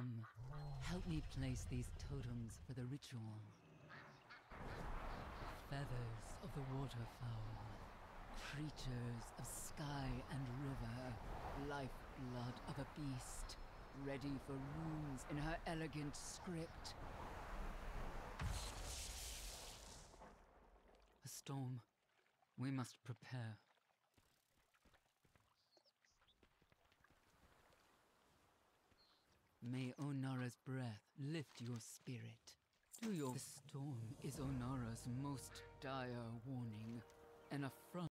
Come, help me place these totems for the ritual. Feathers of the waterfowl, creatures of sky and river, lifeblood of a beast, ready for runes in her elegant script. A storm. We must prepare. May Onara's breath lift your spirit. The storm is Onara's most dire warning, an affront